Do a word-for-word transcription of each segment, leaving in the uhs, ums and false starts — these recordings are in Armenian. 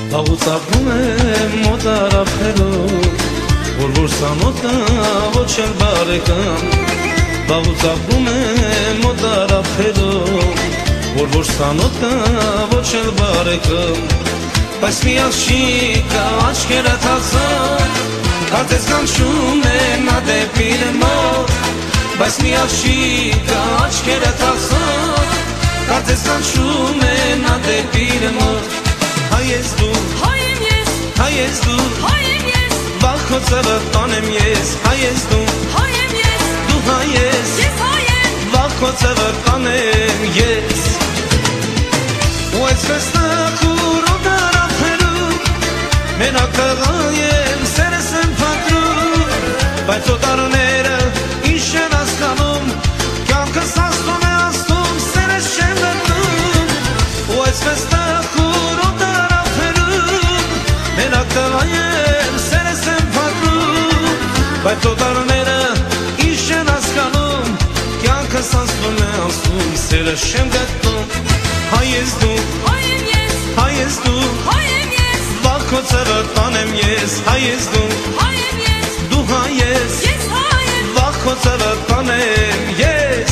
Վաղուց ապրում եմ մոտ արաբներով, որ որ սանոթը ոչ էլ բարեկամ։ Վաղուց ապրում եմ մոտ արաբներով, որ որ սանոթը ոչ էլ բարեկամ։ Բայց մի աղջիկը աչքերը թազան, կարծես կանչում է նա դեպի մոտ։ Բայց մի աղջիկը աչքերը թազան, կարծես կանչում է նա դեպի մոտ։ Հայ ես դու, հայ եմ ես, հայ ես դու, հայ եմ ես, վաղ քո ծառը տանեմ ես։ Հայ ես դու, հայ եմ ես, դու հայ ես, ես հայ եմ, վաղ քո ծառը տանեմ ես։ Ու այսպես նախուրոտ արաբներում, մենակ տղա եմ, սերս եմ փակնում։ Բայց օտարները ինչ են հասկանում, կյանքս աստում է աստում, սերս չեմ գտնում։ Ու այսպես նախուրոտ արաբներում, մենակ տղա եմ, սերս եմ փակնում։ Բայց օտարները ինչ են հասկանում, կյանքս աստում է աստում, սերս չեմ գտնում։ Հայ ես դու, հայ եմ ես, հայ ես դու, հայ եմ ես, վաղ քո ծառը տանեմ ես։ Հայ ես դու, հայ եմ ես, դու հայ ես, ես հայ եմ, վաղ քո ծառը տանեմ ես։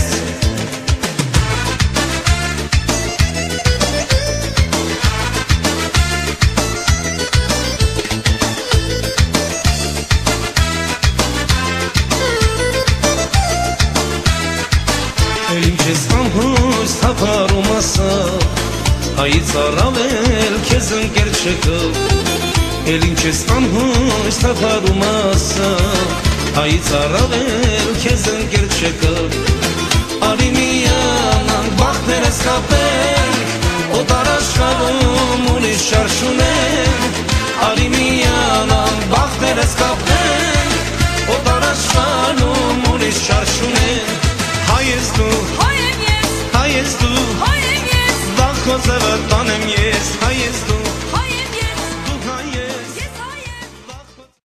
Էլ ինչ ես անհույս թափարում ասա, հայից առավել քեզ ընկեր չկա։ Էլ ինչ ես անհույս թափարում ասա, հայից առավել քեզ ընկեր չկա։ Արի միանանք բախտներս կապենք, օտար աշխարհում ուրիշ շարժ ունենք։ Արի միանանք բախտներս կապենք, օտար աշխարհում ուրիշ շարժ ունենք։ Հայ ես դու, հայ եմ ես, հայ ես դու, հայ եմ ես, վաղ քո ծառը տանեմ ես։ Հայ ես դու,